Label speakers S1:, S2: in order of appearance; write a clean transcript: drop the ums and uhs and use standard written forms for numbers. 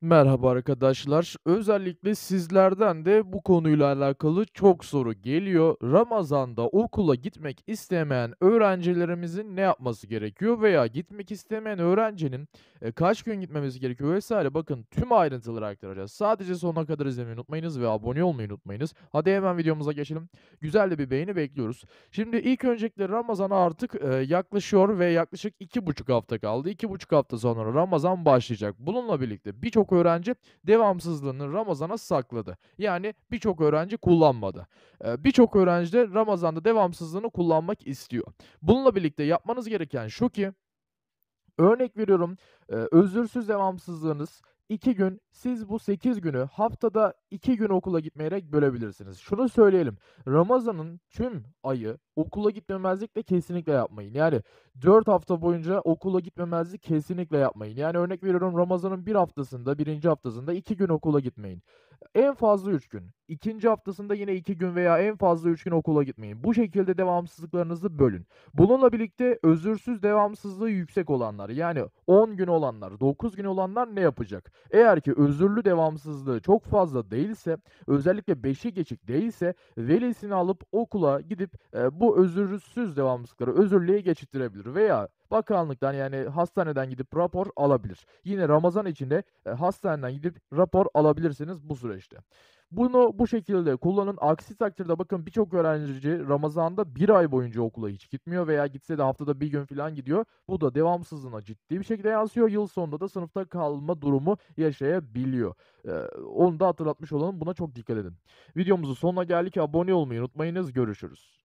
S1: Merhaba arkadaşlar. Özellikle sizlerden de bu konuyla alakalı çok soru geliyor. Ramazan'da okula gitmek istemeyen öğrencilerimizin ne yapması gerekiyor veya gitmek istemeyen öğrencinin kaç gün gitmemesi gerekiyor vesaire. Bakın tüm ayrıntıları aktaracağız. Sadece sonuna kadar izlemeyi unutmayınız ve abone olmayı unutmayınız. Hadi hemen videomuza geçelim. Güzel de bir beğeni bekliyoruz. Şimdi ilk öncelikle Ramazan'a artık yaklaşıyor ve yaklaşık 2,5 hafta kaldı. 2,5 hafta sonra Ramazan başlayacak. Bununla birlikte birçok öğrenci devamsızlığını Ramazan'a sakladı. Yani birçok öğrenci kullanmadı. Birçok öğrenci de Ramazan'da devamsızlığını kullanmak istiyor. Bununla birlikte yapmanız gereken şu ki, örnek veriyorum, özürsüz devamsızlığınız 2 gün, siz bu 8 günü haftada 2 gün okula gitmeyerek bölebilirsiniz. Şunu söyleyelim, Ramazan'ın tüm ayı okula gitmemezlikle kesinlikle yapmayın. Yani 4 hafta boyunca okula gitmemezlik kesinlikle yapmayın. Yani örnek veriyorum, Ramazan'ın bir haftasında, birinci haftasında 2 gün okula gitmeyin. En fazla 3 gün. İkinci haftasında yine 2 gün veya en fazla 3 gün okula gitmeyin. Bu şekilde devamsızlıklarınızı bölün. Bununla birlikte özürsüz devamsızlığı yüksek olanlar, yani 10 gün olanlar, 9 gün olanlar ne yapacak? Eğer ki özürlü devamsızlığı çok fazla değilse, özellikle beşi geçik değilse, velisini alıp okula gidip bu özürsüz devamsızlıkları özürlüğe geçittirebilir veya bakanlıktan, yani hastaneden gidip rapor alabilir. Yine Ramazan içinde hastaneden gidip rapor alabilirsiniz bu süreçte. Bunu bu şekilde kullanın. Aksi takdirde bakın, birçok öğrenci Ramazan'da bir ay boyunca okula hiç gitmiyor veya gitse de haftada bir gün falan gidiyor. Bu da devamsızlığına ciddi bir şekilde yansıyor. Yıl sonunda da sınıfta kalma durumu yaşayabiliyor. Onu da hatırlatmış olalım. Buna çok dikkat edin. Videomuzun sonuna geldik. Abone olmayı unutmayınız. Görüşürüz.